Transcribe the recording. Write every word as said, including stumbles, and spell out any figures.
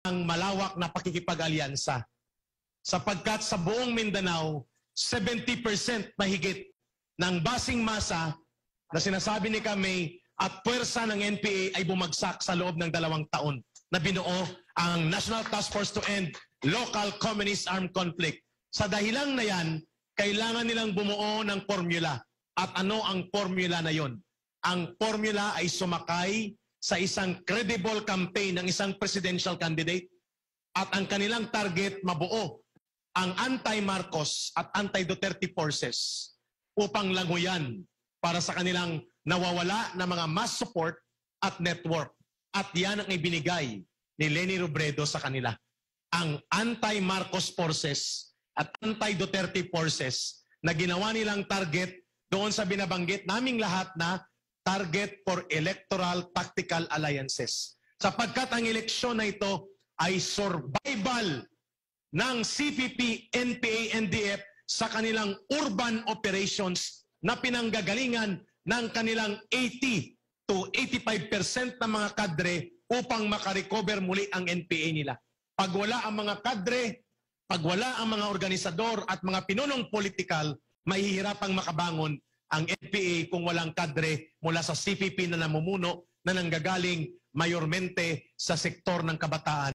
ang malawak na pakikipag-alyansa. Sapagkat sa buong Mindanao, seventy percent mahigit ng basing masa na sinasabi ni kami at puwersa ng N P A ay bumagsak sa loob ng dalawang taon na binuo ang National Task Force to End Local Communist Armed Conflict. Sa dahilang na yan, kailangan nilang bumuo ng formula. At ano ang formula na yon? Ang formula ay sumakay sa isang credible campaign ng isang presidential candidate at ang kanilang target mabuo ang anti-Marcos at anti-Duterte forces upang languyan para sa kanilang nawawala na mga mass support at network. At yan ang ibinigay ni Leni Robredo sa kanila. Ang anti-Marcos forces at anti-Duterte forces na ginawa nilang target doon sa binabanggit naming lahat na target for electoral tactical alliances. Sapagkat ang eleksyon na ito ay survival ng C P P, N P A, N D F sa kanilang urban operations na pinanggagalingan ng kanilang eighty to eighty-five percent ng mga kadre upang makarecover muli ang N P A nila. Pag wala ang mga kadre, pag wala ang mga organisador at mga pinunong politikal, mahihirapang makabangon ang N P A kung walang kadre mula sa C P P na namumuno na nanggagaling mayormente sa sektor ng kabataan.